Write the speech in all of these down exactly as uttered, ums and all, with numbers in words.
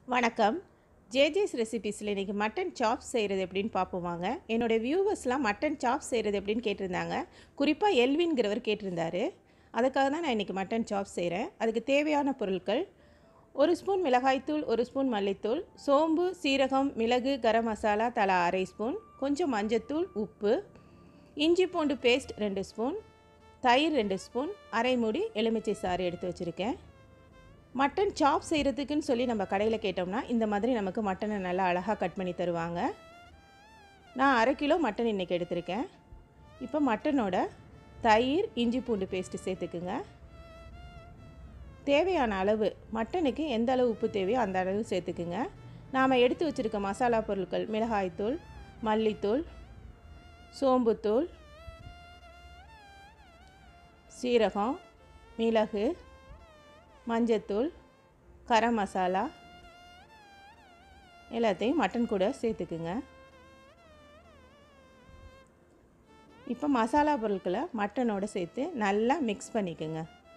வணக்கம். ஜேஜேஸ் ரெசிபீஸில் இன்றைக்கி mutton chops செய்கிறது எப்படின்னு பார்ப்போம் வாங்க. என்னோடய வியூவர்ஸ்லாம் மட்டன் சாப்ஸ் செய்கிறது எப்படின்னு கேட்டிருந்தாங்க. குறிப்பாக எல்வின்கிறவர் கேட்டிருந்தாரு. அதுக்காக தான் நான் இன்றைக்கி மட்டன் சாப்ஸ் செய்கிறேன். அதுக்கு தேவையான பொருட்கள்: ஒரு ஸ்பூன் மிளகாய்த்தூள், ஒரு ஸ்பூன் மல்லித்தூள், சோம்பு, சீரகம், மிளகு, கரம் மசாலா தலா அரை ஸ்பூன், கொஞ்சம் மஞ்சத்தூள், உப்பு, இஞ்சி பூண்டு பேஸ்ட் ரெண்டு ஸ்பூன், தயிர் ரெண்டு ஸ்பூன், அரை மூடி எலுமிச்சை சாறு எடுத்து வச்சுருக்கேன். மட்டன் சாப் செய்கிறதுக்குன்னு சொல்லி நம்ம கடையில் கேட்டோம்னா இந்த மாதிரி நமக்கு மட்டனை நல்லா அழகாக கட் பண்ணி தருவாங்க. நான் அரை கிலோ மட்டன் இன்றைக்கி எடுத்திருக்கேன். இப்போ மட்டனோட தயிர், இஞ்சி பூண்டு பேஸ்ட்டு சேர்த்துக்குங்க. தேவையான அளவு மட்டனுக்கு எந்த அளவு உப்பு தேவையோ அந்த அளவு சேர்த்துக்குங்க. நாம் எடுத்து வச்சுருக்க மசாலா பொருட்கள்: மிளகாய்த்தூள், மல்லித்தூள், சோம்புத்தூள், சீரகம், மிளகு, மஞ்சத்தூள், கரம் மசாலா எல்லாத்தையும் மட்டன் கூட சேர்த்துக்குங்க. இப்போ மசாலா பொருட்களை மட்டனோடு சேர்த்து நல்லா மிக்ஸ் பண்ணிக்கோங்க.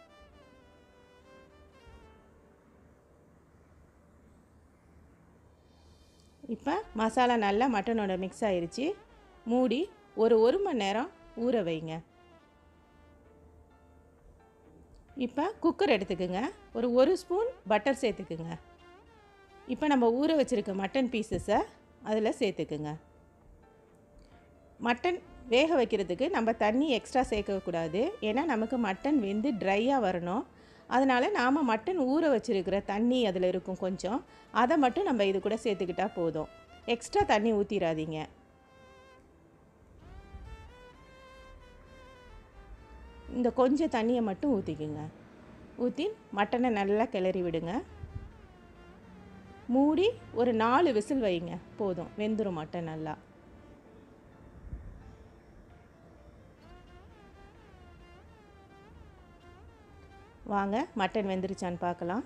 இப்போ மசாலா நல்லா மட்டனோட மிக்ஸ் ஆயிடுச்சு. மூடி ஒரு ஒரு மணி நேரம் ஊற வைங்க. இப்போ குக்கர் எடுத்துக்குங்க. ஒரு ஒரு ஸ்பூன் பட்டர் சேர்த்துக்குங்க. இப்போ நம்ம ஊற வச்சுருக்க மட்டன் பீசஸை அதில் சேர்த்துக்குங்க. மட்டன் வேக வைக்கிறதுக்கு நம்ம தண்ணி எக்ஸ்ட்ரா சேர்க்கக்கூடாது. ஏன்னா நமக்கு மட்டன் வெந்து ட்ரையாக வரணும். அதனால் நாம் மட்டன் ஊற வச்சுருக்கிற தண்ணி அதில் இருக்கும் கொஞ்சம், அதை மட்டும் நம்ம இது கூட சேர்த்துக்கிட்டால் போதும். எக்ஸ்ட்ரா தண்ணி ஊற்றிடாதீங்க. இந்த கொஞ்சம் தண்ணியை மட்டும் ஊற்றிக்குங்க. ஊற்றி மட்டனை நல்லா கிளறி விடுங்க. மூடி ஒரு நாலு விசில் வைங்க, போதும், வெந்துடும் மட்டன் நல்லா. வாங்க மட்டன் வெந்துருச்சான்னு பார்க்கலாம்.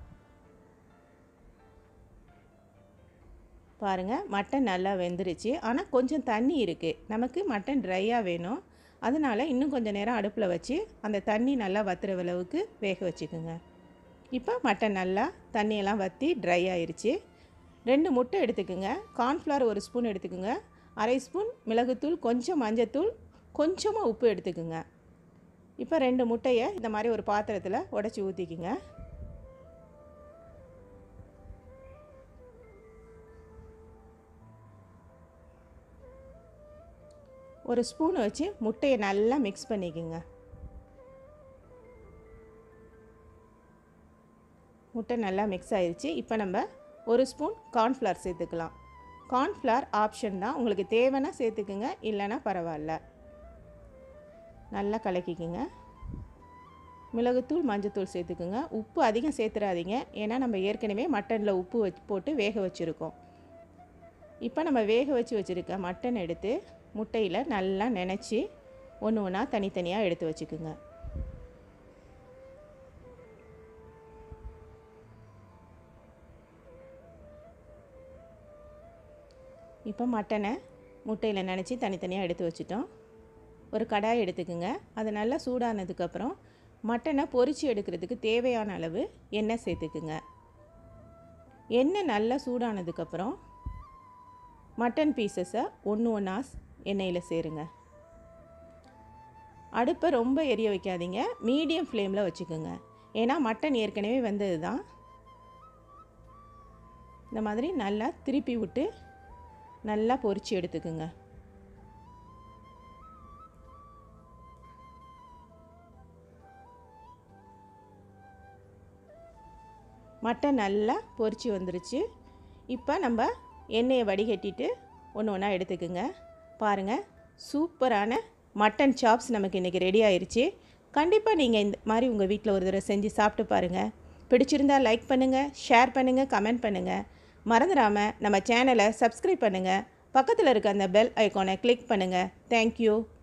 பாருங்கள், மட்டன் நல்லா வெந்துருச்சு. ஆனால் கொஞ்சம் தண்ணி இருக்குது. நமக்கு மட்டன் ட்ரையாக வேணும். அதனால் இன்னும் கொஞ்சம் நேரம் அடுப்பில் வச்சு அந்த தண்ணி நல்லா வற்றுற அளவுக்கு வேக வச்சுக்கோங்க. இப்போ மட்டன் நல்லா தண்ணியெல்லாம் வற்றி ட்ரை ஆயிடுச்சு. ரெண்டு முட்டை எடுத்துக்கோங்க. கார்ன்ஃப்ளவர் ஒரு ஸ்பூன் எடுத்துக்கோங்க. அரை ஸ்பூன் மிளகுத்தூள், கொஞ்சம் மஞ்சத்தூள், கொஞ்சமாக உப்பு எடுத்துக்கோங்க. இப்போ ரெண்டு முட்டையை இந்த மாதிரி ஒரு பாத்திரத்தில் உடச்சி ஊற்றிக்குங்க. ஒரு ஸ்பூனை வச்சு முட்டையை நல்லா மிக்ஸ் பண்ணிக்கோங்க. முட்டை நல்லா மிக்ஸ் ஆயிடுச்சு. இப்போ நம்ம ஒரு ஸ்பூன் கார்ன்ஃப்ளவர் சேர்த்துக்கலாம். கார்ன்ஃப்ளவர் ஆப்ஷன் தான், உங்களுக்கு தேவைன்னா சேர்த்துக்குங்க, இல்லைன்னா பரவாயில்ல. நல்லா கலக்கிக்குங்க. மிளகுத்தூள், மஞ்சத்தூள் சேர்த்துக்குங்க. உப்பு அதிகம் சேர்த்துடாதீங்க, ஏன்னா நம்ம ஏற்கனவே மட்டனில் உப்பு வச்சு போட்டு வேக வச்சுருக்கோம். இப்போ நம்ம வேக வச்சு வச்சுருக்க மட்டன் எடுத்து முட்டையில் நல்லா நனைச்சி ஒன்று ஒன்றா தனித்தனியாக எடுத்து வச்சுக்குங்க. இப்போ மட்டனை முட்டையில் நனைச்சி தனித்தனியாக எடுத்து வச்சுட்டோம். ஒரு கடாய் எடுத்துக்குங்க. அது நல்லா சூடானதுக்கப்புறம் மட்டனை பொரித்து எடுக்கிறதுக்கு தேவையான அளவு எண்ணெய் சேர்த்துக்குங்க. எண்ணெய் நல்லா சூடானதுக்கப்புறம் மட்டன் பீசஸை ஒன்று ஒன்றா எண்ணெயில் சேருங்க. அடுப்பை ரொம்ப எரிய வைக்காதீங்க, மீடியம் ஃப்ளேமில் வச்சுக்கோங்க. ஏன்னா மட்டன் ஏற்கனவே வெந்தது தான். இந்த மாதிரி நல்லா திருப்பி விட்டு நல்லா பொரித்து எடுத்துக்குங்க. மட்டன் நல்லா பொரித்து வந்துருச்சு. இப்போ நம்ம எண்ணெயை வடிகட்டிட்டு ஒன்று ஒன்றா எடுத்துக்குங்க. பாருங்கள், சூப்பரான மட்டன் சாப்ஸ் நமக்கு இன்றைக்கி ரெடி ஆயிடுச்சு. கண்டிப்பாக நீங்கள் இந்த மாதிரி உங்கள் வீட்டில் ஒரு தடவை செஞ்சு சாப்பிட்டு பாருங்கள். பிடிச்சிருந்தால் லைக் பண்ணுங்கள், ஷேர் பண்ணுங்கள், கமெண்ட் பண்ணுங்கள். மறந்துடாமல் நம்ம சேனலை சப்ஸ்கிரைப் பண்ணுங்கள். பக்கத்தில் இருக்க அந்த பெல் ஐக்கானை கிளிக் பண்ணுங்கள். தேங்க்யூ.